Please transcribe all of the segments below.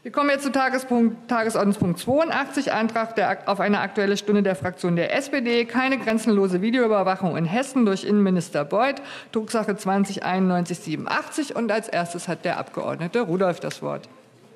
Wir kommen jetzt zu Tagesordnungspunkt 82, Antrag auf eine Aktuelle Stunde der Fraktion der SPD. Keine grenzenlose Videoüberwachung in Hessen durch Innenminister Beuth, Drucksache 20-9187. Und als erstes hat der Abgeordnete Rudolph das Wort.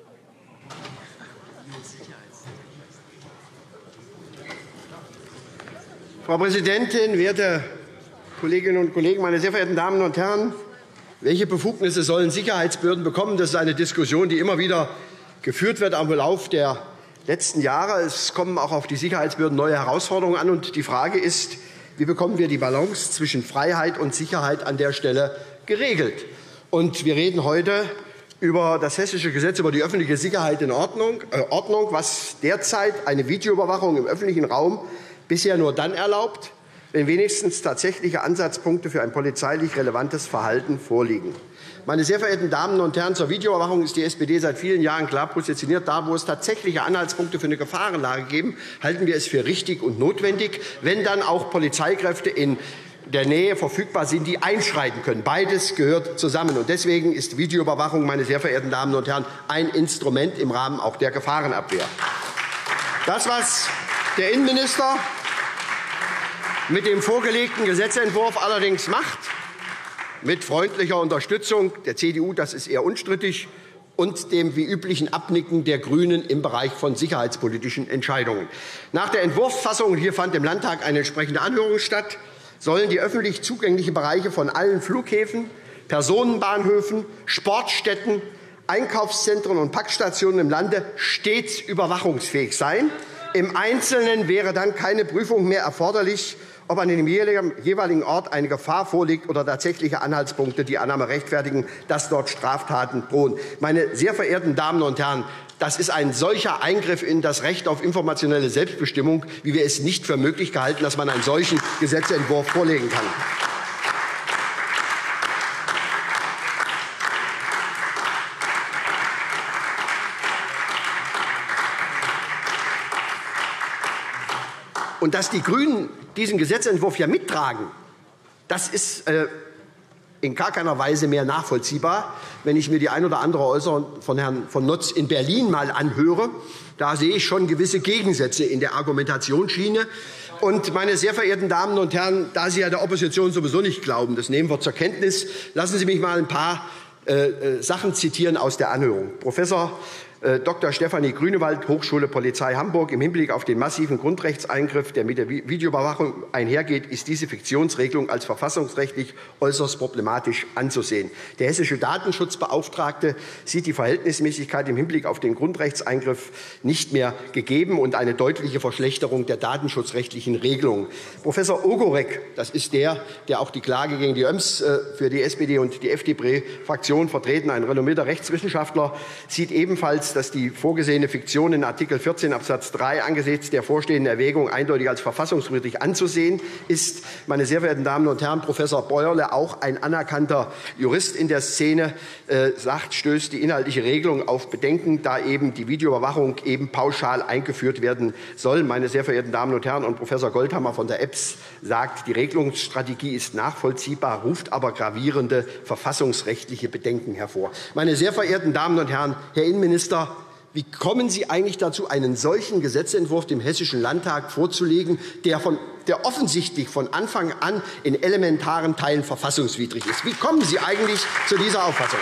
Frau Präsidentin, werte Kolleginnen und Kollegen, meine sehr verehrten Damen und Herren! Welche Befugnisse sollen Sicherheitsbehörden bekommen? Das ist eine Diskussion, die immer wieder geführt wird im Verlauf der letzten Jahre. Es kommen auch auf die Sicherheitsbehörden neue Herausforderungen an. Und die Frage ist, wie bekommen wir die Balance zwischen Freiheit und Sicherheit an der Stelle geregelt? Und wir reden heute über das Hessische Gesetz über die öffentliche Sicherheit in Ordnung, was derzeit eine Videoüberwachung im öffentlichen Raum bisher nur dann erlaubt, wenn wenigstens tatsächliche Ansatzpunkte für ein polizeilich relevantes Verhalten vorliegen. Meine sehr verehrten Damen und Herren, zur Videoüberwachung ist die SPD seit vielen Jahren klar positioniert. Da, wo es tatsächliche Anhaltspunkte für eine Gefahrenlage geben, halten wir es für richtig und notwendig, wenn dann auch Polizeikräfte in der Nähe verfügbar sind, die einschreiten können. Beides gehört zusammen. Und deswegen ist Videoüberwachung, meine sehr verehrten Damen und Herren, ein Instrument im Rahmen auch der Gefahrenabwehr. Das, was der Innenminister mit dem vorgelegten Gesetzentwurf allerdings macht, mit freundlicher Unterstützung der CDU, das ist eher unstrittig, und dem wie üblichen Abnicken der GRÜNEN im Bereich von sicherheitspolitischen Entscheidungen. Nach der Entwurfsfassung, hier fand im Landtag eine entsprechende Anhörung statt, sollen die öffentlich zugänglichen Bereiche von allen Flughäfen, Personenbahnhöfen, Sportstätten, Einkaufszentren und Packstationen im Lande stets überwachungsfähig sein. Im Einzelnen wäre dann keine Prüfung mehr erforderlich, ob an dem jeweiligen Ort eine Gefahr vorliegt oder tatsächliche Anhaltspunkte die Annahme rechtfertigen, dass dort Straftaten drohen. Meine sehr verehrten Damen und Herren, das ist ein solcher Eingriff in das Recht auf informationelle Selbstbestimmung, wie wir es nicht für möglich gehalten, dass man einen solchen Gesetzentwurf vorlegen kann. Und dass die GRÜNEN diesen Gesetzentwurf ja mittragen, das ist in gar keiner Weise mehr nachvollziehbar, wenn ich mir die ein oder andere Äußerung von Herrn von Notz in Berlin mal anhöre. Da sehe ich schon gewisse Gegensätze in der Argumentationsschiene. Und, meine sehr verehrten Damen und Herren, da Sie ja der Opposition sowieso nicht glauben, das nehmen wir zur Kenntnis, lassen Sie mich mal ein paar Sachen zitieren aus der Anhörung. Professor Dr. Stefanie Grünewald, Hochschule Polizei Hamburg: Im Hinblick auf den massiven Grundrechtseingriff, der mit der Videoüberwachung einhergeht, ist diese Fiktionsregelung als verfassungsrechtlich äußerst problematisch anzusehen. Der hessische Datenschutzbeauftragte sieht die Verhältnismäßigkeit im Hinblick auf den Grundrechtseingriff nicht mehr gegeben und eine deutliche Verschlechterung der datenschutzrechtlichen Regelungen. Professor Ogorek, das ist der auch die Klage gegen die ÖMS für die SPD und die FDP-Fraktion vertreten, ein renommierter Rechtswissenschaftler, sieht ebenfalls, dass die vorgesehene Fiktion in Artikel 14 Absatz 3 angesichts der vorstehenden Erwägung eindeutig als verfassungswidrig anzusehen ist. Meine sehr verehrten Damen und Herren, Professor Bäuerle, auch ein anerkannter Jurist in der Szene, sagt, stößt die inhaltliche Regelung auf Bedenken, da eben die Videoüberwachung eben pauschal eingeführt werden soll. Meine sehr verehrten Damen und Herren, und Professor Goldhammer von der EBS sagt, die Regelungsstrategie ist nachvollziehbar, ruft aber gravierende verfassungsrechtliche Bedenken hervor. Meine sehr verehrten Damen und Herren, Herr Innenminister, wie kommen Sie eigentlich dazu, einen solchen Gesetzentwurf dem Hessischen Landtag vorzulegen, der offensichtlich von Anfang an in elementaren Teilen verfassungswidrig ist? Wie kommen Sie eigentlich zu dieser Auffassung?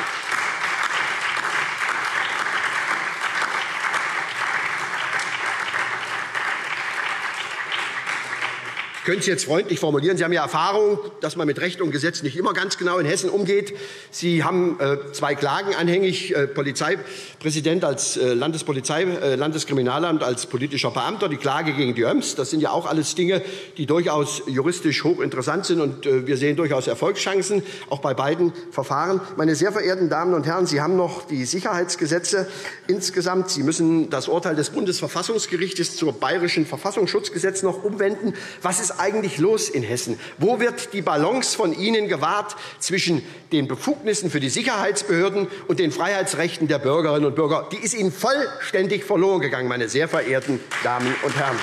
Ich könnte es jetzt freundlich formulieren. Sie haben ja Erfahrung, dass man mit Recht und Gesetz nicht immer ganz genau in Hessen umgeht. Sie haben 2 Klagen anhängig, Polizeipräsident als Landeskriminalamt als politischer Beamter, die Klage gegen die ÖMS. Das sind ja auch alles Dinge, die durchaus juristisch hochinteressant sind. Und wir sehen durchaus Erfolgschancen, auch bei beiden Verfahren. Meine sehr verehrten Damen und Herren, Sie haben noch die Sicherheitsgesetze insgesamt. Sie müssen das Urteil des Bundesverfassungsgerichtes zum Bayerischen Verfassungsschutzgesetz noch umwenden. Was ist eigentlich los in Hessen? Wo wird die Balance von Ihnen gewahrt zwischen den Befugnissen für die Sicherheitsbehörden und den Freiheitsrechten der Bürgerinnen und Bürger? Die ist Ihnen vollständig verloren gegangen, meine sehr verehrten Damen und Herren.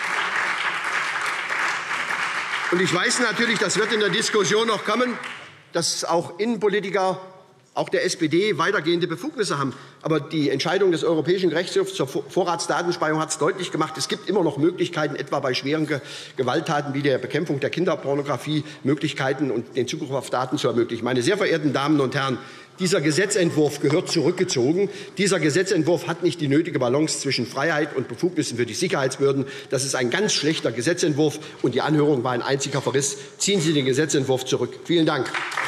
Und ich weiß natürlich, das wird in der Diskussion noch kommen, dass auch Innenpolitiker, auch der SPD, weitergehende Befugnisse haben. Aber die Entscheidung des Europäischen Gerichtshofs zur Vorratsdatenspeicherung hat es deutlich gemacht, es gibt immer noch Möglichkeiten, etwa bei schweren Gewalttaten wie der Bekämpfung der Kinderpornografie, Möglichkeiten und den Zugriff auf Daten zu ermöglichen. Meine sehr verehrten Damen und Herren, dieser Gesetzentwurf gehört zurückgezogen. Dieser Gesetzentwurf hat nicht die nötige Balance zwischen Freiheit und Befugnissen für die Sicherheitsbehörden. Das ist ein ganz schlechter Gesetzentwurf, und die Anhörung war ein einziger Verriss. Ziehen Sie den Gesetzentwurf zurück. Vielen Dank.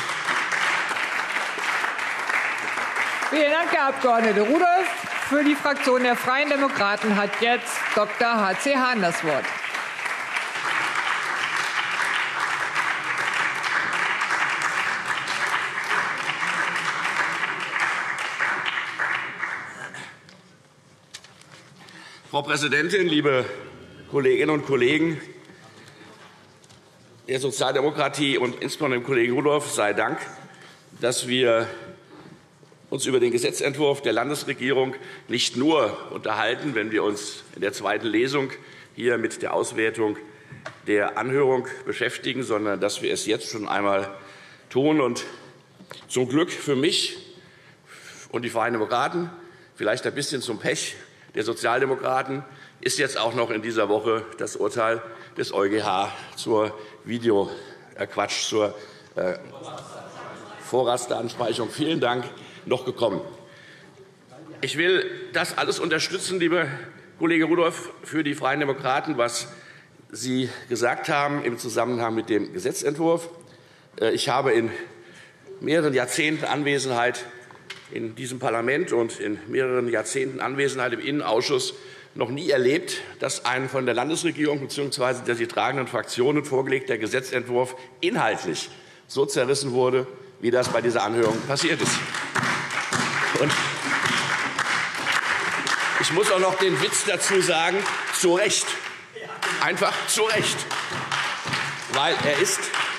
Vielen Dank, Herr Abg. Rudolph. Für die Fraktion der Freien Demokraten hat jetzt Dr. H.C. Hahn das Wort. Frau Präsidentin, liebe Kolleginnen und Kollegen! Der Sozialdemokratie und insbesondere dem Kollegen Rudolph sei Dank, dass wir uns über den Gesetzentwurf der Landesregierung nicht nur unterhalten, wenn wir uns in der zweiten Lesung hier mit der Auswertung der Anhörung beschäftigen, sondern dass wir es jetzt schon einmal tun. Und zum Glück für mich und die Freien Demokraten, vielleicht ein bisschen zum Pech der Sozialdemokraten, ist jetzt auch noch in dieser Woche das Urteil des EuGH zur Vorratsdatenspeicherung. Vielen Dank. Noch gekommen. Ich will das alles unterstützen, lieber Kollege Rudolph, für die Freien Demokraten, was Sie gesagt haben im Zusammenhang mit dem Gesetzentwurf. Ich habe in mehreren Jahrzehnten Anwesenheit in diesem Parlament und in mehreren Jahrzehnten Anwesenheit im Innenausschuss noch nie erlebt, dass ein von der Landesregierung bzw. der sie tragenden Fraktionen vorgelegter Gesetzentwurf inhaltlich so zerrissen wurde, wie das bei dieser Anhörung passiert ist. Und ich muss auch noch den Witz dazu sagen, zu Recht. Einfach zu Recht. Weil er ist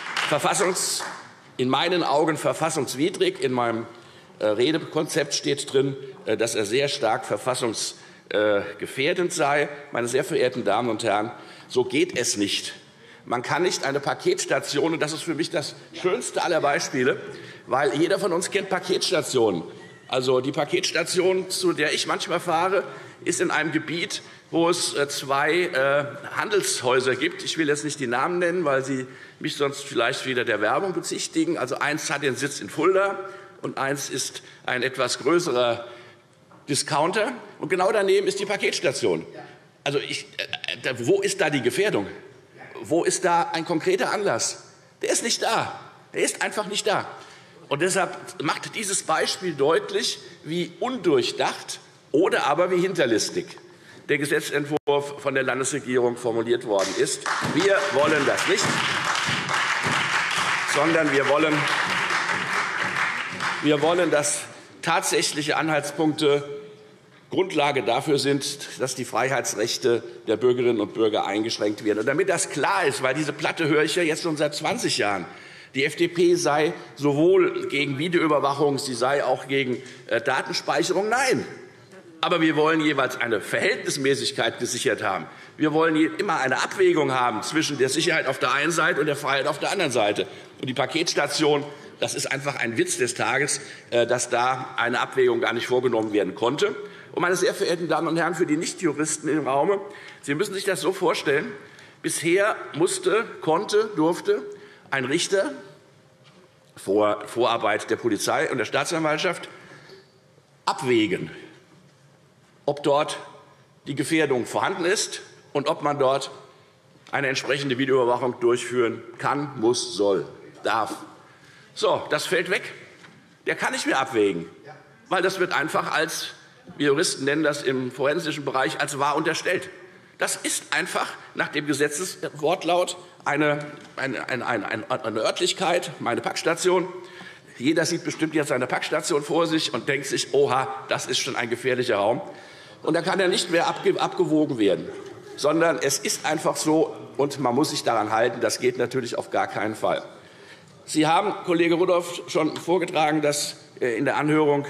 in meinen Augen verfassungswidrig. In meinem Redekonzept steht drin, dass er sehr stark verfassungsgefährdend sei. Meine sehr verehrten Damen und Herren, so geht es nicht. Man kann nicht eine Paketstation, und das ist für mich das schönste aller Beispiele, weil jeder von uns kennt Paketstationen. Also die Paketstation, zu der ich manchmal fahre, ist in einem Gebiet, wo es zwei Handelshäuser gibt. Ich will jetzt nicht die Namen nennen, weil Sie mich sonst vielleicht wieder der Werbung bezichtigen. Also eins hat den Sitz in Fulda und eins ist ein etwas größerer Discounter. Und genau daneben ist die Paketstation. Also wo ist da die Gefährdung? Wo ist da ein konkreter Anlass? Der ist nicht da. Der ist einfach nicht da. Und deshalb macht dieses Beispiel deutlich, wie undurchdacht oder aber wie hinterlistig der Gesetzentwurf von der Landesregierung formuliert worden ist. Wir wollen das nicht, sondern wir wollen, dass tatsächliche Anhaltspunkte Grundlage dafür sind, dass die Freiheitsrechte der Bürgerinnen und Bürger eingeschränkt werden. Und damit das klar ist, weil diese Platte höre ich ja jetzt schon seit 20 Jahren, die FDP sei sowohl gegen Videoüberwachung, sie sei auch gegen Datenspeicherung. Nein, aber wir wollen jeweils eine Verhältnismäßigkeit gesichert haben. Wir wollen immer eine Abwägung haben zwischen der Sicherheit auf der einen Seite und der Freiheit auf der anderen Seite. Und die Paketstation, das ist einfach ein Witz des Tages, dass da eine Abwägung gar nicht vorgenommen werden konnte. Und meine sehr verehrten Damen und Herren, für die Nichtjuristen im Raume, Sie müssen sich das so vorstellen, bisher durfte ein Richter vor Vorarbeit der Polizei und der Staatsanwaltschaft abwägen, ob dort die Gefährdung vorhanden ist und ob man dort eine entsprechende Videoüberwachung durchführen kann, muss, soll, darf. So, das fällt weg. Der kann nicht mehr abwägen, weil das wird einfach als, wir Juristen nennen das im forensischen Bereich, als wahr unterstellt. Das ist einfach nach dem Gesetzeswortlaut eine Örtlichkeit, meine Packstation. Jeder sieht bestimmt jetzt eine Packstation vor sich und denkt sich, oha, das ist schon ein gefährlicher Raum. Und da kann er nicht mehr abgewogen werden, sondern es ist einfach so, und man muss sich daran halten. Das geht natürlich auf gar keinen Fall. Sie haben, Kollege Rudolph, schon vorgetragen, dass in der Anhörung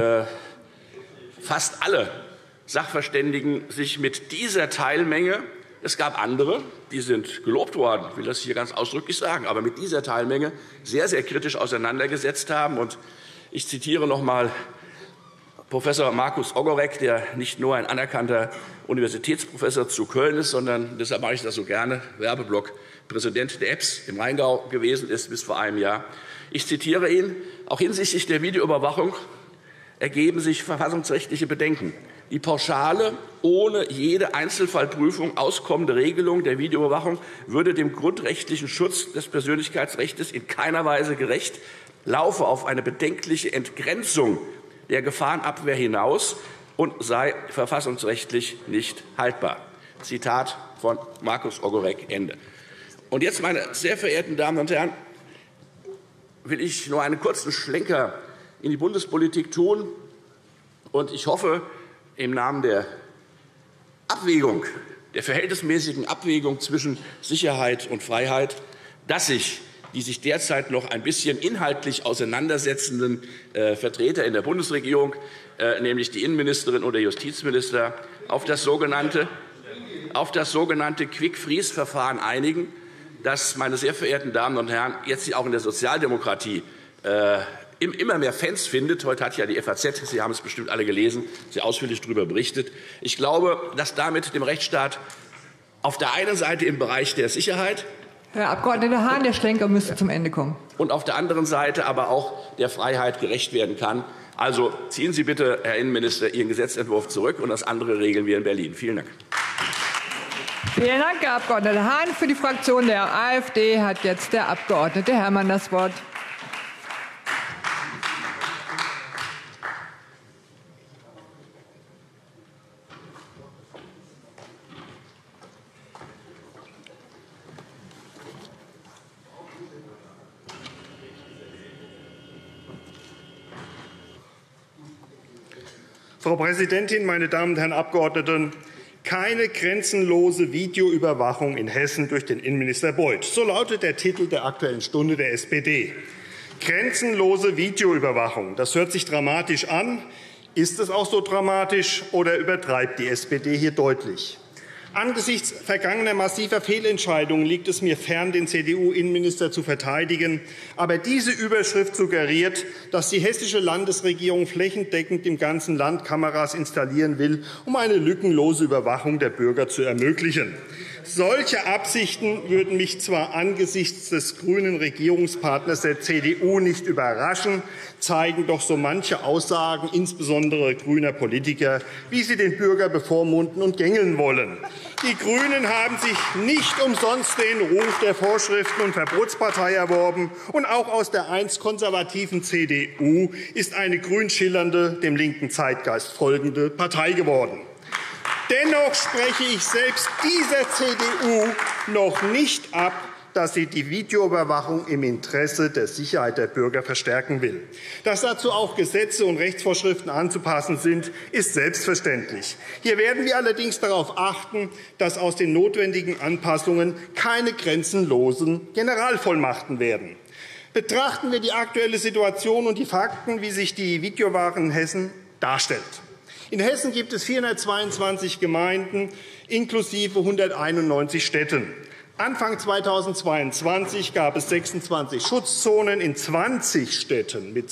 fast alle Sachverständigen sich mit dieser Teilmenge Es gab andere, die sind gelobt worden, ich will das hier ganz ausdrücklich sagen, aber mit dieser Teilmenge sehr, sehr kritisch auseinandergesetzt haben. Und ich zitiere noch einmal Professor Markus Ogorek, der nicht nur ein anerkannter Universitätsprofessor zu Köln ist, sondern, deshalb mache ich das so gerne, Werbeblock, Präsident der EBS im Rheingau gewesen ist bis vor einem Jahr. Ich zitiere ihn: Auch hinsichtlich der Videoüberwachung ergeben sich verfassungsrechtliche Bedenken. Die pauschale, ohne jede Einzelfallprüfung auskommende Regelung der Videoüberwachung würde dem grundrechtlichen Schutz des Persönlichkeitsrechts in keiner Weise gerecht, laufe auf eine bedenkliche Entgrenzung der Gefahrenabwehr hinaus und sei verfassungsrechtlich nicht haltbar. Zitat von Markus Ogorek, Ende. Und jetzt, meine sehr verehrten Damen und Herren, will ich nur einen kurzen Schlenker in die Bundespolitik tun. Und ich hoffe, im Namen der Abwägung, der verhältnismäßigen Abwägung zwischen Sicherheit und Freiheit, dass sich die sich derzeit noch ein bisschen inhaltlich auseinandersetzenden Vertreter in der Bundesregierung, nämlich die Innenministerin oder Justizminister, auf das sogenannte Quick-Freeze-Verfahren einigen, das, meine sehr verehrten Damen und Herren, jetzt auch in der Sozialdemokratie immer mehr Fans findet. Heute hat ja die FAZ, Sie haben es bestimmt alle gelesen, sehr ausführlich darüber berichtet. Ich glaube, dass damit dem Rechtsstaat auf der einen Seite im Bereich der Sicherheit, Herr Abg. Hahn, der Schlenker müsste zum Ende kommen, und auf der anderen Seite aber auch der Freiheit gerecht werden kann. Also ziehen Sie bitte, Herr Innenminister, Ihren Gesetzentwurf zurück, und das andere regeln wir in Berlin. Vielen Dank. Vielen Dank, Herr Abg. Hahn. Für die Fraktion der AfD hat jetzt der Abg. Herrmann das Wort. Frau Präsidentin, meine Damen und Herren Abgeordneten! Keine grenzenlose Videoüberwachung in Hessen durch den Innenminister Beuth. So lautet der Titel der Aktuellen Stunde der SPD. Grenzenlose Videoüberwachung. Das hört sich dramatisch an. Ist es auch so dramatisch, oder übertreibt die SPD hier deutlich? Angesichts vergangener massiver Fehlentscheidungen liegt es mir fern, den CDU-Innenminister zu verteidigen. Aber diese Überschrift suggeriert, dass die hessische Landesregierung flächendeckend im ganzen Land Kameras installieren will, um eine lückenlose Überwachung der Bürger zu ermöglichen. Solche Absichten würden mich zwar angesichts des grünen Regierungspartners der CDU nicht überraschen, zeigen doch so manche Aussagen, insbesondere grüner Politiker, wie sie den Bürger bevormunden und gängeln wollen. Die Grünen haben sich nicht umsonst den Ruf der Vorschriften- und Verbotspartei erworben. Und auch aus der einst konservativen CDU ist eine grün schillernde, dem linken Zeitgeist folgende Partei geworden. Dennoch spreche ich selbst dieser CDU noch nicht ab, dass sie die Videoüberwachung im Interesse der Sicherheit der Bürger verstärken will. Dass dazu auch Gesetze und Rechtsvorschriften anzupassen sind, ist selbstverständlich. Hier werden wir allerdings darauf achten, dass aus den notwendigen Anpassungen keine grenzenlosen Generalvollmachten werden. Betrachten wir die aktuelle Situation und die Fakten, wie sich die Videoüberwachung in Hessen darstellt. In Hessen gibt es 422 Gemeinden inklusive 191 Städten. Anfang 2022 gab es 26 Schutzzonen in 20 Städten mit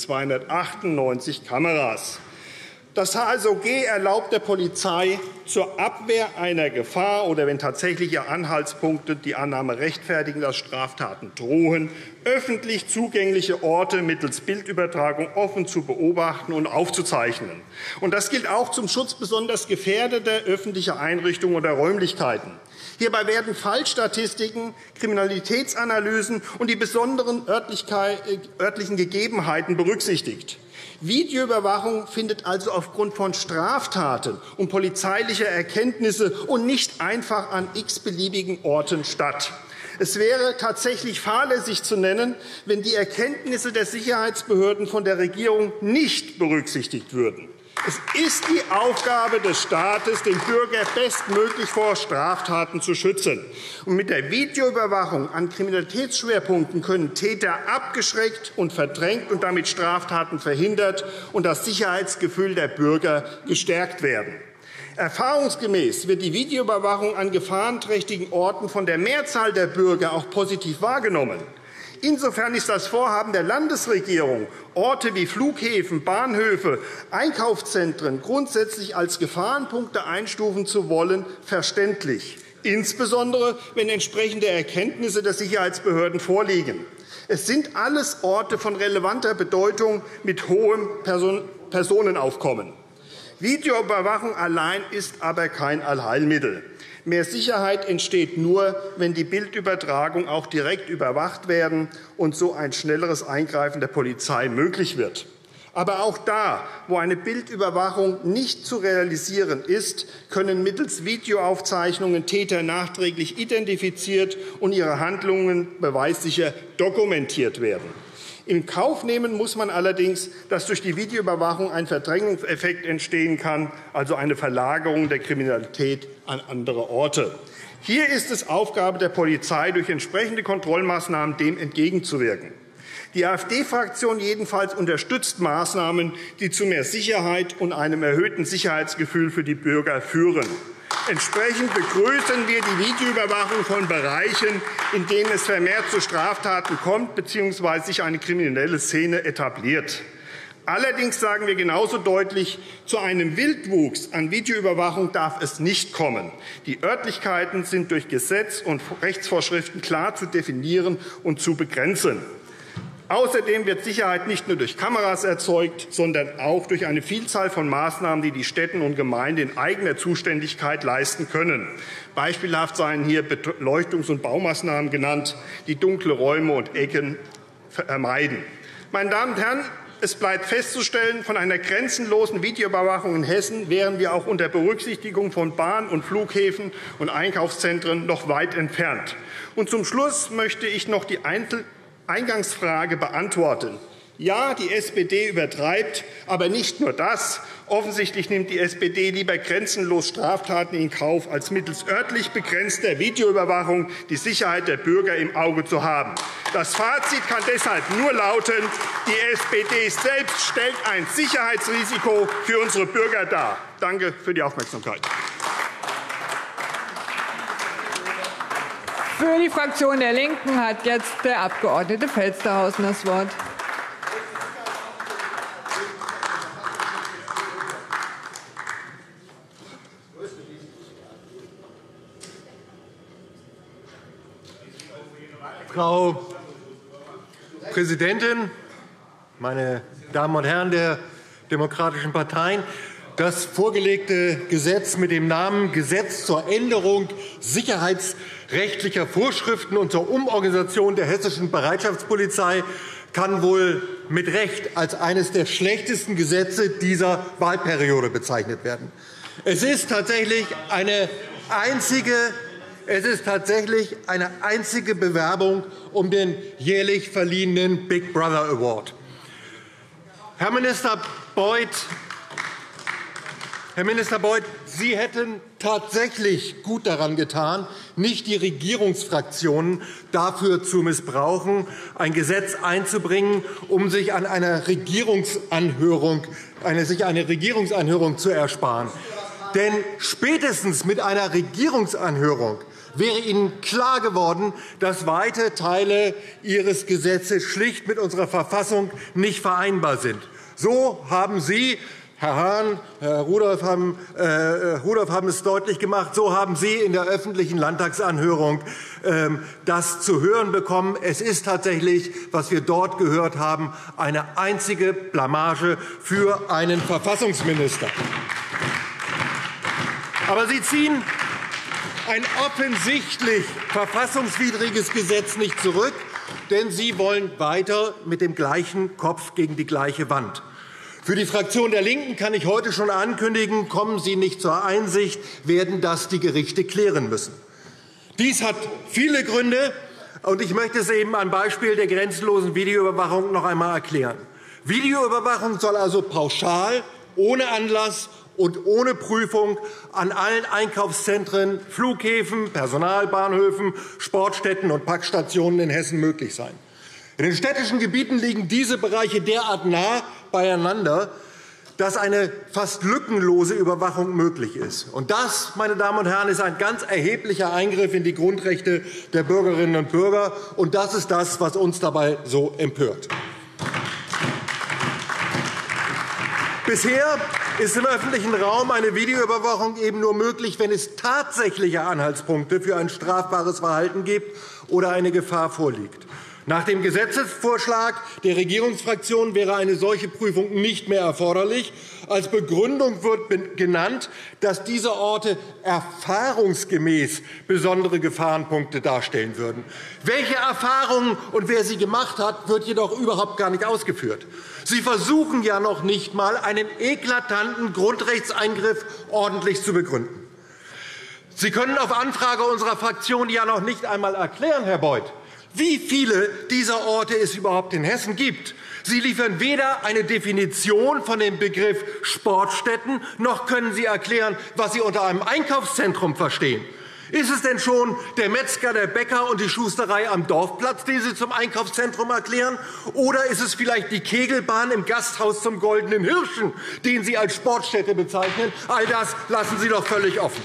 298 Kameras. Das HSOG erlaubt der Polizei zur Abwehr einer Gefahr oder wenn tatsächliche Anhaltspunkte die Annahme rechtfertigen, dass Straftaten drohen, öffentlich zugängliche Orte mittels Bildübertragung offen zu beobachten und aufzuzeichnen. Und das gilt auch zum Schutz besonders gefährdeter öffentlicher Einrichtungen oder Räumlichkeiten. Hierbei werden Fallstatistiken, Kriminalitätsanalysen und die besonderen örtlichen Gegebenheiten berücksichtigt. Videoüberwachung findet also aufgrund von Straftaten und polizeilicher Erkenntnisse und nicht einfach an x-beliebigen Orten statt. Es wäre tatsächlich fahrlässig zu nennen, wenn die Erkenntnisse der Sicherheitsbehörden von der Regierung nicht berücksichtigt würden. Es ist die Aufgabe des Staates, den Bürger bestmöglich vor Straftaten zu schützen. Und mit der Videoüberwachung an Kriminalitätsschwerpunkten können Täter abgeschreckt und verdrängt und damit Straftaten verhindert und das Sicherheitsgefühl der Bürger gestärkt werden. Erfahrungsgemäß wird die Videoüberwachung an gefahrenträchtigen Orten von der Mehrzahl der Bürger auch positiv wahrgenommen. Insofern ist das Vorhaben der Landesregierung, Orte wie Flughäfen, Bahnhöfe, Einkaufszentren grundsätzlich als Gefahrenpunkte einstufen zu wollen, verständlich, insbesondere wenn entsprechende Erkenntnisse der Sicherheitsbehörden vorliegen. Es sind alles Orte von relevanter Bedeutung mit hohem Personenaufkommen. Videoüberwachung allein ist aber kein Allheilmittel. Mehr Sicherheit entsteht nur, wenn die Bildübertragung auch direkt überwacht werden und so ein schnelleres Eingreifen der Polizei möglich wird. Aber auch da, wo eine Bildüberwachung nicht zu realisieren ist, können mittels Videoaufzeichnungen Täter nachträglich identifiziert und ihre Handlungen beweissicher dokumentiert werden. In Kauf nehmen muss man allerdings, dass durch die Videoüberwachung ein Verdrängungseffekt entstehen kann, also eine Verlagerung der Kriminalität an andere Orte. Hier ist es Aufgabe der Polizei, durch entsprechende Kontrollmaßnahmen dem entgegenzuwirken. Die AfD-Fraktion jedenfalls unterstützt Maßnahmen, die zu mehr Sicherheit und einem erhöhten Sicherheitsgefühl für die Bürger führen. Entsprechend begrüßen wir die Videoüberwachung von Bereichen, in denen es vermehrt zu Straftaten kommt bzw. sich eine kriminelle Szene etabliert. Allerdings sagen wir genauso deutlich, zu einem Wildwuchs an Videoüberwachung darf es nicht kommen. Die Örtlichkeiten sind durch Gesetz und Rechtsvorschriften klar zu definieren und zu begrenzen. Außerdem wird Sicherheit nicht nur durch Kameras erzeugt, sondern auch durch eine Vielzahl von Maßnahmen, die die Städte und Gemeinden in eigener Zuständigkeit leisten können. Beispielhaft seien hier Beleuchtungs- und Baumaßnahmen genannt, die dunkle Räume und Ecken vermeiden. Meine Damen und Herren, es bleibt festzustellen, von einer grenzenlosen Videoüberwachung in Hessen wären wir auch unter Berücksichtigung von Bahn- und Flughäfen und Einkaufszentren noch weit entfernt. Und zum Schluss möchte ich noch die Eingangsfrage beantworten. Ja, die SPD übertreibt, aber nicht nur das. Offensichtlich nimmt die SPD lieber grenzenlos Straftaten in Kauf, als mittels örtlich begrenzter Videoüberwachung die Sicherheit der Bürger im Auge zu haben. Das Fazit kann deshalb nur lauten, die SPD selbst stellt ein Sicherheitsrisiko für unsere Bürger dar. Danke für die Aufmerksamkeit. Für die Fraktion der Linken hat jetzt der Abg. Felstehausen das Wort. Frau Präsidentin, meine Damen und Herren der demokratischen Parteien! Das vorgelegte Gesetz mit dem Namen Gesetz zur Änderung sicherheitsrechtlicher Vorschriften und zur Umorganisation der hessischen Bereitschaftspolizei kann wohl mit Recht als eines der schlechtesten Gesetze dieser Wahlperiode bezeichnet werden. Es ist tatsächlich eine einzige Bewerbung um den jährlich verliehenen Big Brother Award. Herr Minister Beuth, Sie hätten tatsächlich gut daran getan, nicht die Regierungsfraktionen dafür zu missbrauchen, ein Gesetz einzubringen, um sich an eine Regierungsanhörung zu ersparen. Denn spätestens mit einer Regierungsanhörung wäre Ihnen klar geworden, dass weite Teile Ihres Gesetzes schlicht mit unserer Verfassung nicht vereinbar sind. So haben Sie, Herr Hahn, Herr Rudolph haben es deutlich gemacht. So haben Sie in der öffentlichen Landtagsanhörung das zu hören bekommen. Es ist tatsächlich, was wir dort gehört haben, eine einzige Blamage für einen Verfassungsminister. Aber Sie ziehen ein offensichtlich verfassungswidriges Gesetz nicht zurück, denn Sie wollen weiter mit dem gleichen Kopf gegen die gleiche Wand. Für die Fraktion der Linken kann ich heute schon ankündigen, kommen Sie nicht zur Einsicht, werden das die Gerichte klären müssen. Dies hat viele Gründe, und ich möchte es eben am Beispiel der grenzenlosen Videoüberwachung noch einmal erklären. Videoüberwachung soll also pauschal, ohne Anlass und ohne Prüfung an allen Einkaufszentren, Flughäfen, Personalbahnhöfen, Sportstätten und Packstationen in Hessen möglich sein. In den städtischen Gebieten liegen diese Bereiche derart nah beieinander, dass eine fast lückenlose Überwachung möglich ist. Und das, meine Damen und Herren, ist ein ganz erheblicher Eingriff in die Grundrechte der Bürgerinnen und Bürger. Und das ist das, was uns dabei so empört. Bisher ist im öffentlichen Raum eine Videoüberwachung eben nur möglich, wenn es tatsächliche Anhaltspunkte für ein strafbares Verhalten gibt oder eine Gefahr vorliegt. Nach dem Gesetzesvorschlag der Regierungsfraktion wäre eine solche Prüfung nicht mehr erforderlich. Als Begründung wird genannt, dass diese Orte erfahrungsgemäß besondere Gefahrenpunkte darstellen würden. Welche Erfahrungen und wer sie gemacht hat, wird jedoch überhaupt gar nicht ausgeführt. Sie versuchen ja noch nicht einmal, einen eklatanten Grundrechtseingriff ordentlich zu begründen. Sie können auf Anfrage unserer Fraktion ja noch nicht einmal erklären, Herr Beuth, wie viele dieser Orte es überhaupt in Hessen gibt. Sie liefern weder eine Definition von dem Begriff Sportstätten, noch können Sie erklären, was Sie unter einem Einkaufszentrum verstehen. Ist es denn schon der Metzger, der Bäcker und die Schusterei am Dorfplatz, die Sie zum Einkaufszentrum erklären? Oder ist es vielleicht die Kegelbahn im Gasthaus zum Goldenen Hirschen, den Sie als Sportstätte bezeichnen? All das lassen Sie doch völlig offen.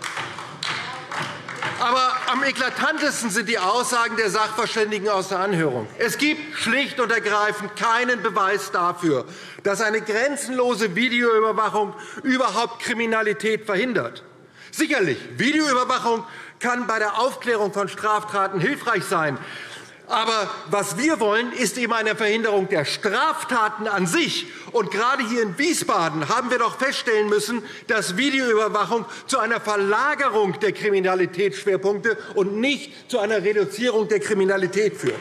Aber am eklatantesten sind die Aussagen der Sachverständigen aus der Anhörung. Es gibt schlicht und ergreifend keinen Beweis dafür, dass eine grenzenlose Videoüberwachung überhaupt Kriminalität verhindert. Sicherlich, Videoüberwachung kann bei der Aufklärung von Straftaten hilfreich sein. Aber was wir wollen, ist eben eine Verhinderung der Straftaten an sich. Und gerade hier in Wiesbaden haben wir doch feststellen müssen, dass Videoüberwachung zu einer Verlagerung der Kriminalitätsschwerpunkte und nicht zu einer Reduzierung der Kriminalität führt.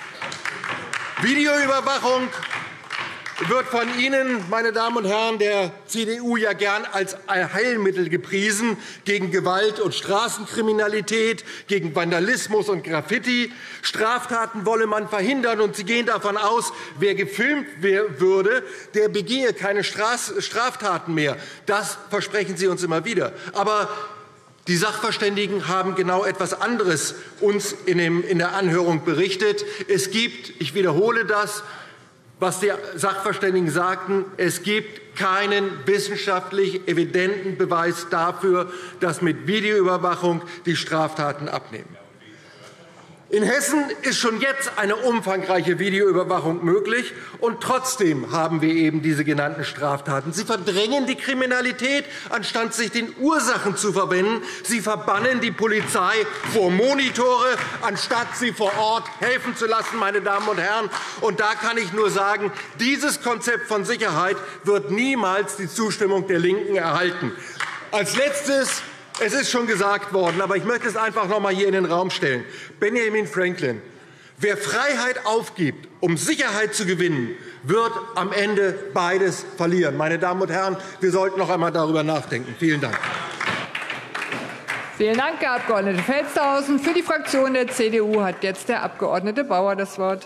Videoüberwachung wird von Ihnen, meine Damen und Herren der CDU, ja gern als Heilmittel gepriesen gegen Gewalt und Straßenkriminalität, gegen Vandalismus und Graffiti. Straftaten wolle man verhindern, und Sie gehen davon aus, wer gefilmt würde, der begehe keine Straftaten mehr. Das versprechen Sie uns immer wieder. Aber die Sachverständigen haben genau etwas anderes uns in der Anhörung berichtet. Es gibt, ich wiederhole das, was die Sachverständigen sagten, es gibt keinen wissenschaftlich evidenten Beweis dafür, dass mit Videoüberwachung die Straftaten abnehmen. In Hessen ist schon jetzt eine umfangreiche Videoüberwachung möglich, und trotzdem haben wir eben diese genannten Straftaten. Sie verdrängen die Kriminalität, anstatt sich den Ursachen zu verwenden. Sie verbannen die Polizei vor Monitore, anstatt sie vor Ort helfen zu lassen, meine Damen und Herren. Und da kann ich nur sagen, dieses Konzept von Sicherheit wird niemals die Zustimmung der LINKEN erhalten. Als Letztes: Es ist schon gesagt worden, aber ich möchte es einfach noch einmal hier in den Raum stellen. Benjamin Franklin: Wer Freiheit aufgibt, um Sicherheit zu gewinnen, wird am Ende beides verlieren. Meine Damen und Herren, wir sollten noch einmal darüber nachdenken. Vielen Dank. Vielen Dank, Herr Abg. Felstehausen. Für die Fraktion der CDU hat jetzt der Abg. Bauer das Wort.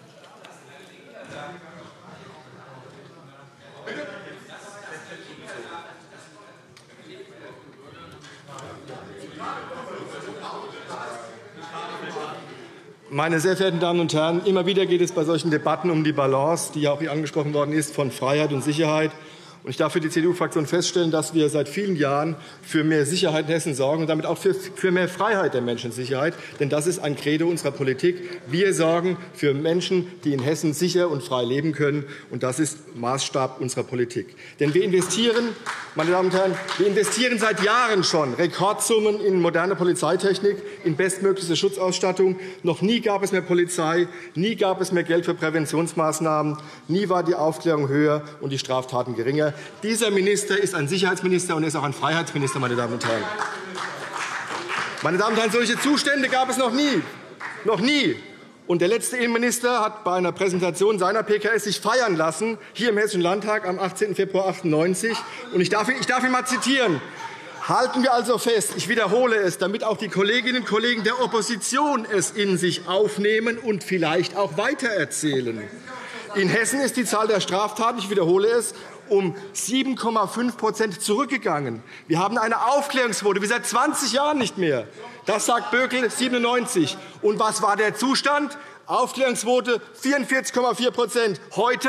Meine sehr verehrten Damen und Herren, immer wieder geht es bei solchen Debatten um die Balance, die ja auch hier angesprochen worden ist, von Freiheit und Sicherheit. Und ich darf für die CDU-Fraktion feststellen, dass wir seit vielen Jahren für mehr Sicherheit in Hessen sorgen und damit auch für mehr Freiheit der Menschen in Sicherheit. Denn das ist ein Credo unserer Politik. Wir sorgen für Menschen, die in Hessen sicher und frei leben können. Und das ist Maßstab unserer Politik. Denn wir investieren, meine Damen und Herren, wir investieren seit Jahren schon Rekordsummen in moderne Polizeitechnik, in bestmögliche Schutzausstattung. Noch nie gab es mehr Polizei, nie gab es mehr Geld für Präventionsmaßnahmen, nie war die Aufklärung höher und die Straftaten geringer. Dieser Minister ist ein Sicherheitsminister und er ist auch ein Freiheitsminister, meine Damen und Herren. Meine Damen und Herren, solche Zustände gab es noch nie. Noch nie. Und der letzte Innenminister hat bei einer Präsentation seiner PKS sich feiern lassen, hier im Hessischen Landtag am 18. Februar 1998. Und ich darf ihn mal zitieren. Halten wir also fest, ich wiederhole es, damit auch die Kolleginnen und Kollegen der Opposition es in sich aufnehmen und vielleicht auch weitererzählen. In Hessen ist die Zahl der Straftaten, ich wiederhole es, um 7,5% zurückgegangen. Wir haben eine Aufklärungsquote wie seit 20 Jahren nicht mehr. Das sagt Bökel 97. Und was war der Zustand? Aufklärungsquote 44,4%, heute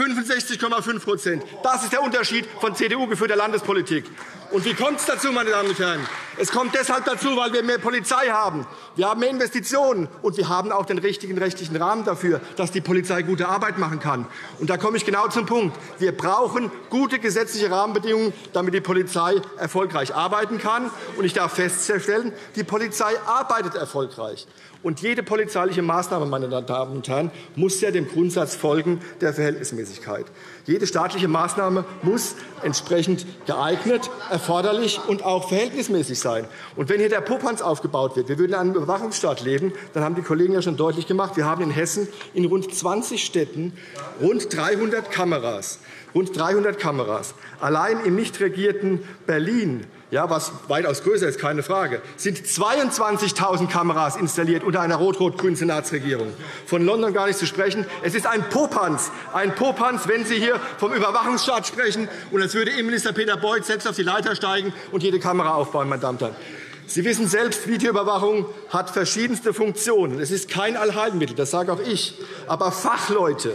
65,5%. Das ist der Unterschied von CDU-geführter Landespolitik. Und wie kommt es dazu, meine Damen und Herren? Es kommt deshalb dazu, weil wir mehr Polizei haben. Wir haben mehr Investitionen, und wir haben auch den richtigen rechtlichen Rahmen dafür, dass die Polizei gute Arbeit machen kann. Und da komme ich genau zum Punkt. Wir brauchen gute gesetzliche Rahmenbedingungen, damit die Polizei erfolgreich arbeiten kann. Und ich darf feststellen, die Polizei arbeitet erfolgreich. Und jede polizeiliche Maßnahme, meine Damen und Herren, muss ja dem Grundsatz folgen der Verhältnismäßigkeit. Jede staatliche Maßnahme muss entsprechend geeignet, erforderlich und auch verhältnismäßig sein. Und wenn hier der Popanz aufgebaut wird, wir würden in einem Überwachungsstaat leben, dann haben die Kollegen ja schon deutlich gemacht, wir haben in Hessen in rund 20 Städten rund 300 Kameras. Rund 300 Kameras. Allein im nicht regierten Berlin, ja, was weitaus größer ist, keine Frage, sind 22.000 Kameras installiert unter einer rot-rot-grünen Senatsregierung. Von London gar nicht zu sprechen. Es ist ein Popanz, wenn Sie hier vom Überwachungsstaat sprechen, und als würde Innenminister Peter Beuth selbst auf die Leiter steigen und jede Kamera aufbauen, meine Damen und Herren. Sie wissen selbst, Videoüberwachung hat verschiedenste Funktionen. Es ist kein Allheilmittel, das sage auch ich. Aber Fachleute,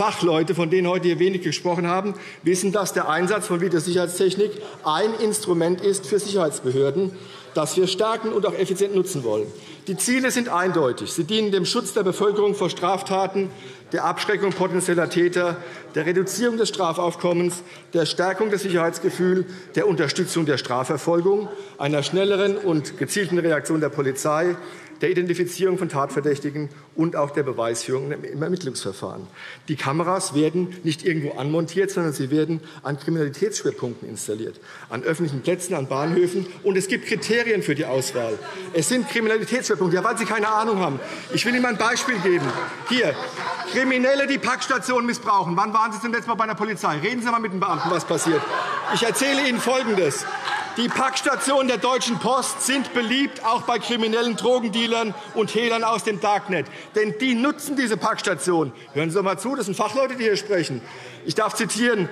von denen heute hier wenig gesprochen haben, wissen, dass der Einsatz von Videosicherheitstechnik ein Instrument ist für Sicherheitsbehörden, das wir stärken und auch effizient nutzen wollen. Die Ziele sind eindeutig. Sie dienen dem Schutz der Bevölkerung vor Straftaten, der Abschreckung potenzieller Täter, der Reduzierung des Strafaufkommens, der Stärkung des Sicherheitsgefühls, der Unterstützung der Strafverfolgung, einer schnelleren und gezielten Reaktion der Polizei, der Identifizierung von Tatverdächtigen und auch der Beweisführung im Ermittlungsverfahren. Die Kameras werden nicht irgendwo anmontiert, sondern sie werden an Kriminalitätsschwerpunkten installiert, an öffentlichen Plätzen, an Bahnhöfen. Und es gibt Kriterien für die Auswahl. Es sind Kriminalitätsschwerpunkte, ja, weil Sie keine Ahnung haben. Ich will Ihnen mal ein Beispiel geben. Hier, Kriminelle, die Packstationen missbrauchen. Wann waren Sie zum letzten Mal bei der Polizei? Reden Sie mal mit den Beamten, was passiert. Ich erzähle Ihnen Folgendes. Die Packstationen der Deutschen Post sind beliebt, auch bei kriminellen Drogendealern und Hehlern aus dem Darknet. Denn die nutzen diese Packstationen. Hören Sie doch mal zu, das sind Fachleute, die hier sprechen. Ich darf zitieren.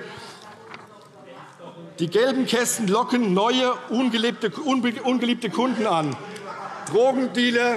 Die gelben Kästen locken neue, ungeliebte Kunden an. Drogendealer.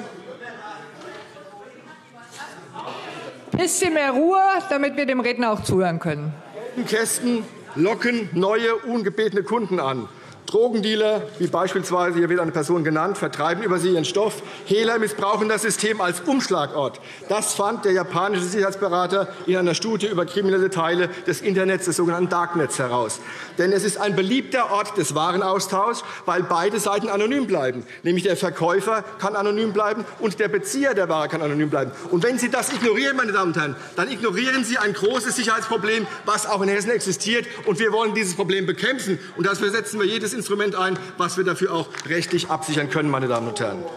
Bisschen mehr Ruhe, damit wir dem Redner auch zuhören können. Die Kästen locken neue, ungebetene Kunden an. Drogendealer, wie beispielsweise, hier wird eine Person genannt, vertreiben über sie ihren Stoff. Hehler missbrauchen das System als Umschlagort. Das fand der japanische Sicherheitsberater in einer Studie über kriminelle Teile des Internets, des sogenannten Darknets, heraus. Denn es ist ein beliebter Ort des Warenaustauschs, weil beide Seiten anonym bleiben. Nämlich der Verkäufer kann anonym bleiben und der Bezieher der Ware kann anonym bleiben. Und wenn Sie das ignorieren, meine Damen und Herren, dann ignorieren Sie ein großes Sicherheitsproblem, was auch in Hessen existiert. Und wir wollen dieses Problem bekämpfen. Und dafür setzen wir jedes Instrument ein, was wir dafür auch rechtlich absichern können, meine Damen und Herren.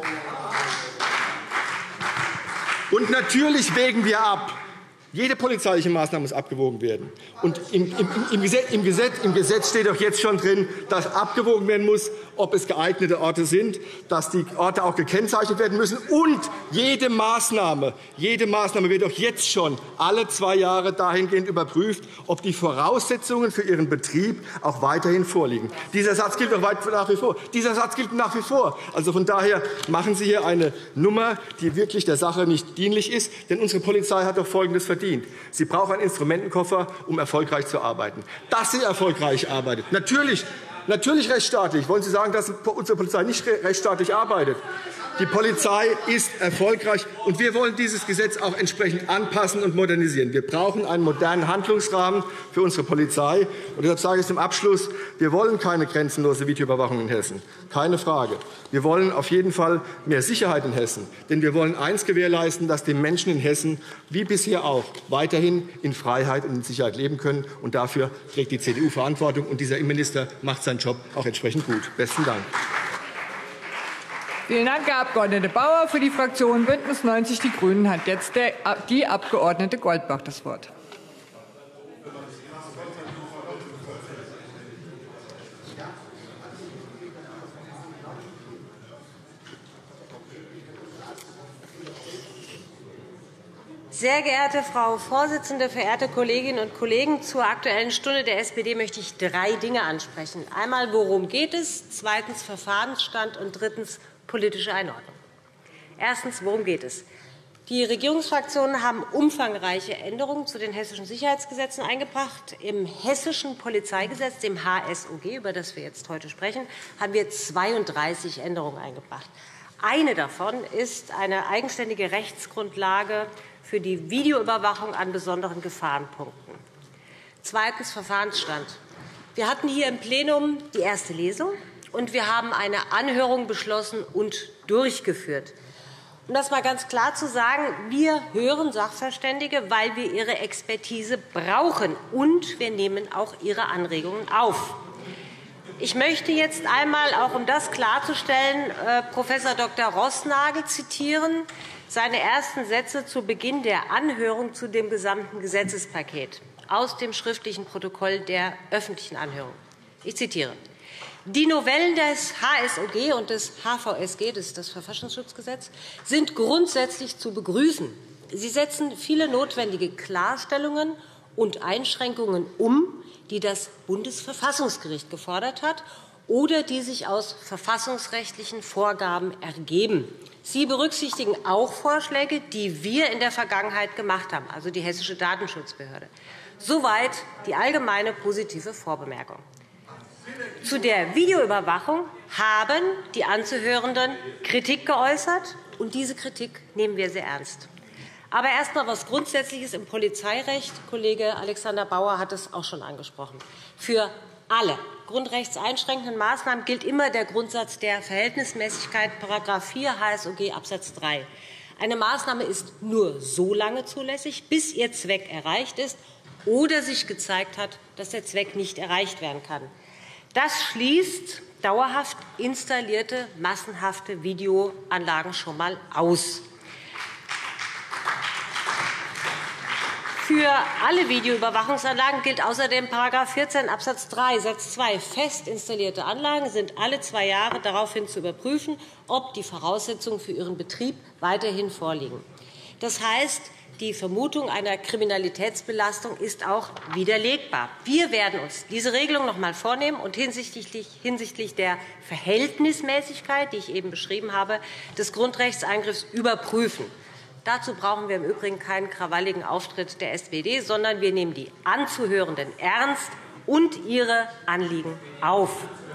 Und natürlich wägen wir ab. Jede polizeiliche Maßnahme muss abgewogen werden. Und im Gesetz steht auch jetzt schon drin, dass abgewogen werden muss, ob es geeignete Orte sind, dass die Orte auch gekennzeichnet werden müssen. Und jede Maßnahme wird auch jetzt schon alle 2 Jahre dahingehend überprüft, ob die Voraussetzungen für ihren Betrieb auch weiterhin vorliegen. Dieser Satz gilt auch nach wie vor. Also von daher machen Sie hier eine Nummer, die wirklich der Sache nicht dienlich ist. Denn unsere Polizei hat doch Folgendes verdient. Sie braucht einen Instrumentenkoffer, um erfolgreich zu arbeiten. Dass sie erfolgreich arbeitet. Natürlich rechtsstaatlich. Wollen Sie sagen, dass unsere Polizei nicht rechtsstaatlich arbeitet? Die Polizei ist erfolgreich, und wir wollen dieses Gesetz auch entsprechend anpassen und modernisieren. Wir brauchen einen modernen Handlungsrahmen für unsere Polizei. Und deshalb sage ich zum Abschluss, wir wollen keine grenzenlose Videoüberwachung in Hessen. Keine Frage. Wir wollen auf jeden Fall mehr Sicherheit in Hessen. Denn wir wollen eines gewährleisten, dass die Menschen in Hessen, wie bisher auch, weiterhin in Freiheit und in Sicherheit leben können. Und dafür trägt die CDU Verantwortung. Und dieser Innenminister macht seinen Job auch entsprechend gut. Besten Dank. Vielen Dank, Herr Abg. Bauer. Für die Fraktion Bündnis 90 Die Grünen hat jetzt die Abg. Goldbach das Wort. Sehr geehrte Frau Vorsitzende, verehrte Kolleginnen und Kollegen! Zur Aktuellen Stunde der SPD möchte ich 3 Dinge ansprechen. Einmal, worum geht es? Zweitens, Verfahrensstand. Und drittens, politische Einordnung. Erstens, worum geht es? Die Regierungsfraktionen haben umfangreiche Änderungen zu den hessischen Sicherheitsgesetzen eingebracht. Im hessischen Polizeigesetz, dem HSOG, über das wir jetzt heute sprechen, haben wir 32 Änderungen eingebracht. Eine davon ist eine eigenständige Rechtsgrundlage für die Videoüberwachung an besonderen Gefahrenpunkten. Zweitens Verfahrensstand. Wir hatten hier im Plenum die erste Lesung, und wir haben eine Anhörung beschlossen und durchgeführt. Um das mal ganz klar zu sagen, wir hören Sachverständige, weil wir ihre Expertise brauchen, und wir nehmen auch ihre Anregungen auf. Ich möchte jetzt einmal, auch um das klarzustellen, Prof. Dr. Roßnagel zitieren, seine ersten Sätze zu Beginn der Anhörung zu dem gesamten Gesetzespaket aus dem schriftlichen Protokoll der öffentlichen Anhörung. Ich zitiere: Die Novellen des HSOG und des HVSG, das ist das Verfassungsschutzgesetz, sind grundsätzlich zu begrüßen. Sie setzen viele notwendige Klarstellungen und Einschränkungen um, die das Bundesverfassungsgericht gefordert hat oder die sich aus verfassungsrechtlichen Vorgaben ergeben. Sie berücksichtigen auch Vorschläge, die wir in der Vergangenheit gemacht haben, also die Hessische Datenschutzbehörde. Soweit die allgemeine positive Vorbemerkung. Zu der Videoüberwachung haben die Anzuhörenden Kritik geäußert, und diese Kritik nehmen wir sehr ernst. Aber erst einmal etwas Grundsätzliches im Polizeirecht. Kollege Alexander Bauer hat es auch schon angesprochen. Für alle grundrechtseinschränkenden Maßnahmen gilt immer der Grundsatz der Verhältnismäßigkeit, § 4 HSOG Absatz 3. Eine Maßnahme ist nur so lange zulässig, bis ihr Zweck erreicht ist oder sich gezeigt hat, dass der Zweck nicht erreicht werden kann. Das schließt dauerhaft installierte massenhafte Videoanlagen schon einmal aus. Für alle Videoüberwachungsanlagen gilt außerdem § 14 Absatz 3 Satz 2. Fest installierte Anlagen sind alle 2 Jahre daraufhin zu überprüfen, ob die Voraussetzungen für ihren Betrieb weiterhin vorliegen. Das heißt, die Vermutung einer Kriminalitätsbelastung ist auch widerlegbar. Wir werden uns diese Regelung noch einmal vornehmen und hinsichtlich der Verhältnismäßigkeit, die ich eben beschrieben habe, des Grundrechtseingriffs überprüfen. Dazu brauchen wir im Übrigen keinen krawalligen Auftritt der SPD, sondern wir nehmen die Anzuhörenden ernst und ihre Anliegen auf.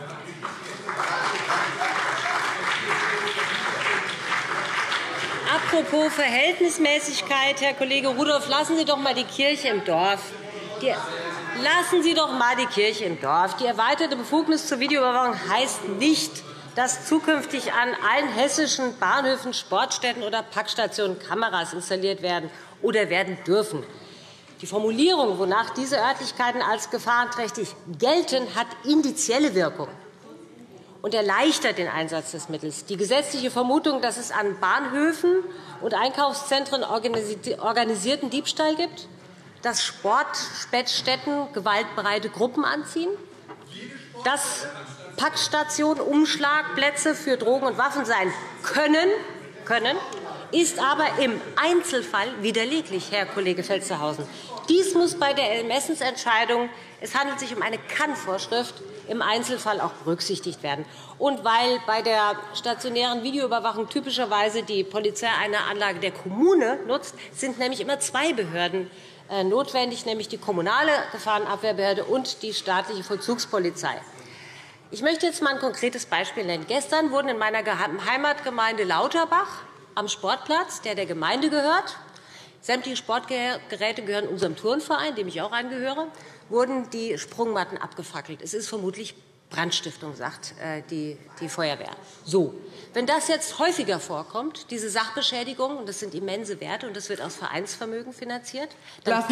Apropos Verhältnismäßigkeit, Herr Kollege Rudolph, lassen Sie doch einmal die Kirche im Dorf. Lassen Sie doch einmal die Kirche im Dorf. Die erweiterte Befugnis zur Videoüberwachung heißt nicht, dass zukünftig an allen hessischen Bahnhöfen, Sportstätten oder Packstationen Kameras installiert werden oder werden dürfen. Die Formulierung, wonach diese Örtlichkeiten als gefahrenträchtig gelten, hat indizielle Wirkung und erleichtert den Einsatz des Mittels. Die gesetzliche Vermutung, dass es an Bahnhöfen und Einkaufszentren organisierten Diebstahl gibt, dass Sportstätten gewaltbereite Gruppen anziehen, dass Packstationen Umschlagplätze für Drogen und Waffen sein können, ist aber im Einzelfall widerleglich, Herr Kollege Felstehausen. Dies muss bei der Ermessensentscheidung, es handelt sich um eine Kann-Vorschrift, im Einzelfall auch berücksichtigt werden. Und weil bei der stationären Videoüberwachung typischerweise die Polizei eine Anlage der Kommune nutzt, sind nämlich immer 2 Behörden notwendig, nämlich die kommunale Gefahrenabwehrbehörde und die staatliche Vollzugspolizei. Ich möchte jetzt einmal ein konkretes Beispiel nennen. Gestern wurden in meiner Heimatgemeinde Lauterbach am Sportplatz, der Gemeinde gehört, sämtliche Sportgeräte gehören unserem Turnverein, dem ich auch angehöre, wurden die Sprungmatten abgefackelt. Es ist vermutlich Brandstiftung, sagt die Feuerwehr. So. Wenn das jetzt häufiger vorkommt, diese Sachbeschädigungen, und das sind immense Werte, und das wird aus Vereinsvermögen finanziert, dann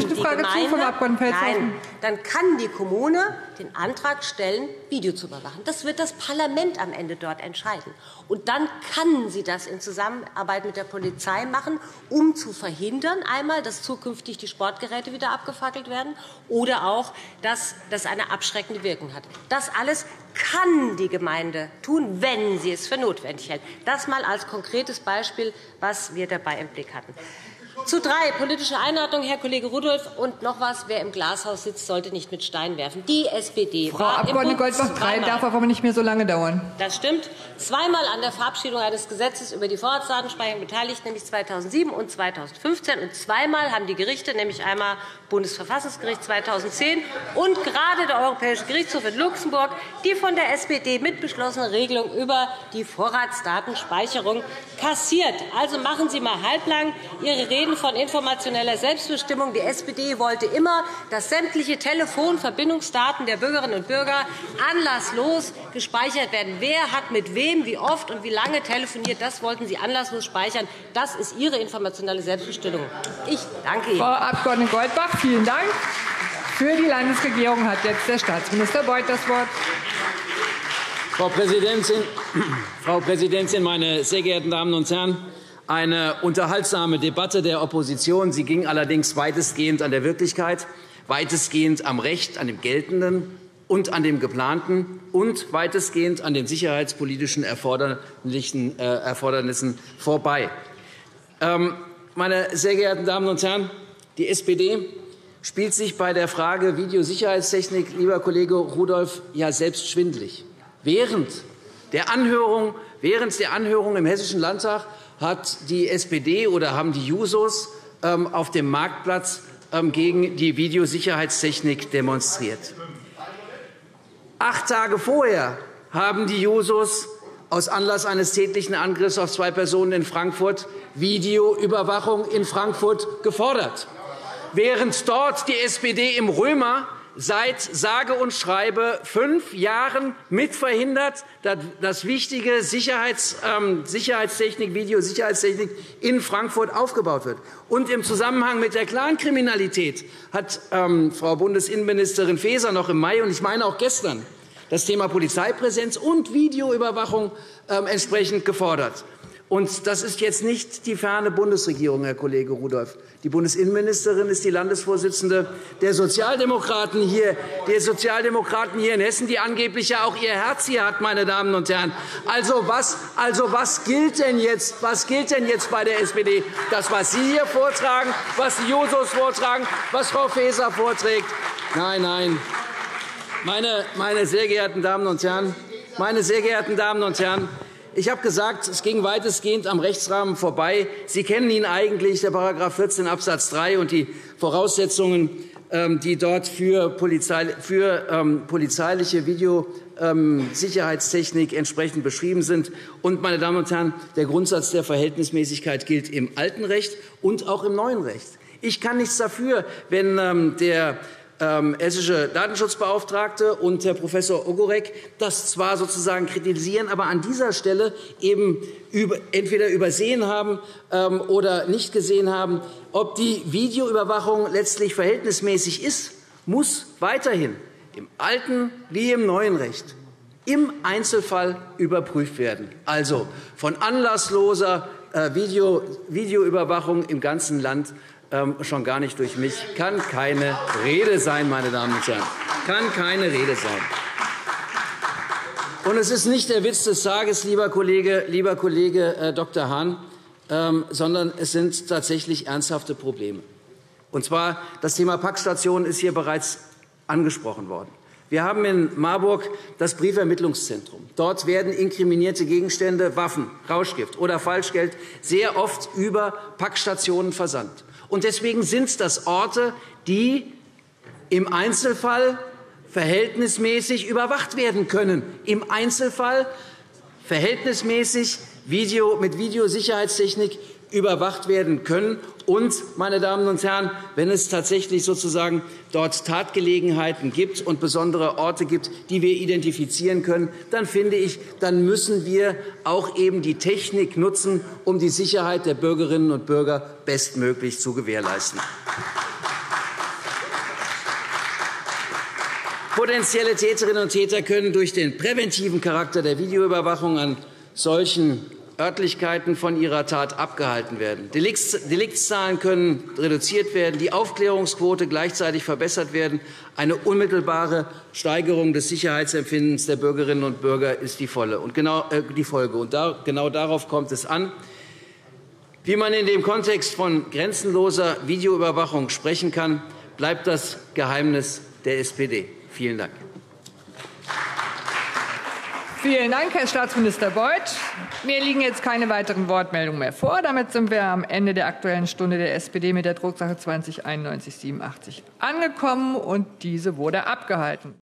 kann die Kommune den Antrag stellen, Video zu überwachen. Das wird das Parlament am Ende dort entscheiden. Und dann kann sie das in Zusammenarbeit mit der Polizei machen, um zu verhindern, einmal, dass zukünftig die Sportgeräte wieder abgefackelt werden, oder auch, dass das eine abschreckende Wirkung hat. Das alles kann die Gemeinde tun, wenn sie es für notwendig hält. Das mal als konkretes Beispiel, was wir dabei im Blick hatten. Zu 3, politische Einordnung, Herr Kollege Rudolph. Und noch etwas, wer im Glashaus sitzt, sollte nicht mit Steinen werfen. Die SPD Frau war Abg. Goldbach, 3 darf aber nicht mehr so lange dauern. Das stimmt. Zweimal an der Verabschiedung eines Gesetzes über die Vorratsdatenspeicherung beteiligt, nämlich 2007 und 2015. Und zweimal haben die Gerichte, nämlich einmal Bundesverfassungsgericht 2010 und gerade der Europäische Gerichtshof in Luxemburg, die von der SPD mitbeschlossene Regelung über die Vorratsdatenspeicherung kassiert. Also machen Sie mal halblang Ihre Reden von informationeller Selbstbestimmung. Die SPD wollte immer, dass sämtliche Telefonverbindungsdaten der Bürgerinnen und Bürger anlasslos gespeichert werden. Wer hat mit wem, wie oft und wie lange telefoniert, das wollten Sie anlasslos speichern. Das ist Ihre informationelle Selbstbestimmung. Ich danke Ihnen. Frau Abg. Goldbach, vielen Dank. Für die Landesregierung hat jetzt der Staatsminister Beuth das Wort. Frau Präsidentin, meine sehr geehrten Damen und Herren! Eine unterhaltsame Debatte der Opposition. Sie ging allerdings weitestgehend an der Wirklichkeit, weitestgehend am Recht, an dem Geltenden und an dem Geplanten und weitestgehend an den sicherheitspolitischen Erfordernissen vorbei. Meine sehr geehrten Damen und Herren, die SPD spielt sich bei der Frage Videosicherheitstechnik, lieber Kollege Rudolph, ja selbst schwindelig. Während der Anhörung im Hessischen Landtag hat die SPD oder haben die Jusos auf dem Marktplatz gegen die Videosicherheitstechnik demonstriert. 8 Tage vorher haben die Jusos aus Anlass eines tätlichen Angriffs auf 2 Personen in Frankfurt Videoüberwachung in Frankfurt gefordert. Während dort die SPD im Römer seit sage und schreibe 5 Jahren mitverhindert, dass wichtige Sicherheitstechnik, Videosicherheitstechnik in Frankfurt aufgebaut wird. Und im Zusammenhang mit der Clankriminalität hat Frau Bundesinnenministerin Faeser noch im Mai und ich meine auch gestern das Thema Polizeipräsenz und Videoüberwachung entsprechend gefordert. Und das ist jetzt nicht die ferne Bundesregierung, Herr Kollege Rudolph. Die Bundesinnenministerin ist die Landesvorsitzende der Sozialdemokraten hier in Hessen, die angeblich ja auch ihr Herz hier hat, meine Damen und Herren. Also was gilt denn jetzt bei der SPD? Das, was Sie hier vortragen, was die Jusos vortragen, was Frau Faeser vorträgt? Nein, nein. Meine sehr geehrten Damen und Herren, ich habe gesagt, es ging weitestgehend am Rechtsrahmen vorbei. Sie kennen ihn eigentlich, der § 14 Abs. 3 und die Voraussetzungen, die dort für polizeiliche Videosicherheitstechnik entsprechend beschrieben sind. Und, meine Damen und Herren, der Grundsatz der Verhältnismäßigkeit gilt im alten Recht und auch im neuen Recht. Ich kann nichts dafür, wenn der hessische Datenschutzbeauftragte und Herr Prof. Ogorek das zwar sozusagen kritisieren, aber an dieser Stelle eben entweder übersehen haben oder nicht gesehen haben, ob die Videoüberwachung letztlich verhältnismäßig ist, muss weiterhin im alten wie im neuen Recht im Einzelfall überprüft werden. Also von anlassloser Videoüberwachung im ganzen Land schon gar nicht durch mich, kann keine Rede sein, meine Damen und Herren. Kann keine Rede sein. Und es ist nicht der Witz des Tages, lieber Kollege Dr. Hahn, sondern es sind tatsächlich ernsthafte Probleme. Und zwar das Thema Packstation ist hier bereits angesprochen worden. Wir haben in Marburg das Briefermittlungszentrum. Dort werden inkriminierte Gegenstände, Waffen, Rauschgift oder Falschgeld sehr oft über Packstationen versandt. Und deswegen sind das Orte, die im Einzelfall verhältnismäßig überwacht werden können. Im Einzelfall verhältnismäßig mit Videosicherheitstechnik überwacht werden können. Und, meine Damen und Herren, wenn es tatsächlich sozusagen dort Tatgelegenheiten gibt und besondere Orte gibt, die wir identifizieren können, dann finde ich, dann müssen wir auch eben die Technik nutzen, um die Sicherheit der Bürgerinnen und Bürger bestmöglich zu gewährleisten. Potenzielle Täterinnen und Täter können durch den präventiven Charakter der Videoüberwachung an solchen Örtlichkeiten von ihrer Tat abgehalten werden. Deliktszahlen können reduziert werden, die Aufklärungsquote gleichzeitig verbessert werden. Eine unmittelbare Steigerung des Sicherheitsempfindens der Bürgerinnen und Bürger ist die Folge. Und genau darauf kommt es an. Wie man in dem Kontext von grenzenloser Videoüberwachung sprechen kann, bleibt das Geheimnis der SPD. Vielen Dank. Vielen Dank, Herr Staatsminister Beuth. Mir liegen jetzt keine weiteren Wortmeldungen mehr vor. Damit sind wir am Ende der Aktuellen Stunde der SPD mit der Drucksache 20-9187 angekommen, und diese wurde abgehalten.